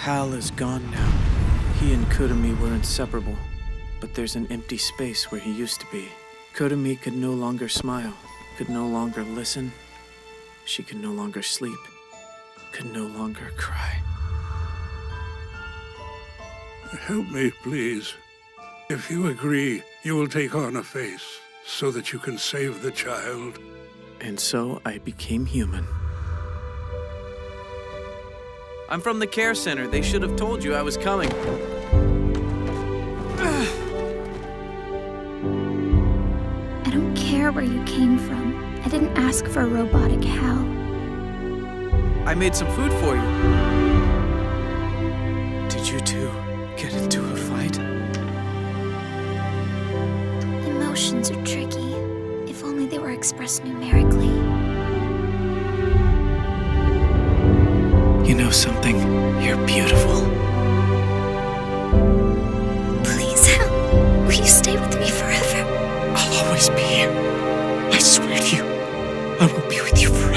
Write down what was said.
Hal is gone now. He and Kurumi were inseparable, but there's an empty space where he used to be. Kurumi could no longer smile, could no longer listen. She could no longer sleep, could no longer cry. Help me, please. If you agree, you will take on a face so that you can save the child. And so I became human. I'm from the care center. They should have told you I was coming. I don't care where you came from. I didn't ask for robotic Hal. I made some food for you. Did you two get into a fight? Emotions are tricky. If only they were expressed numerically. You know something? You're beautiful. Please, Hal. Will you stay with me forever? I'll always be here. I swear to you, I will be with you forever.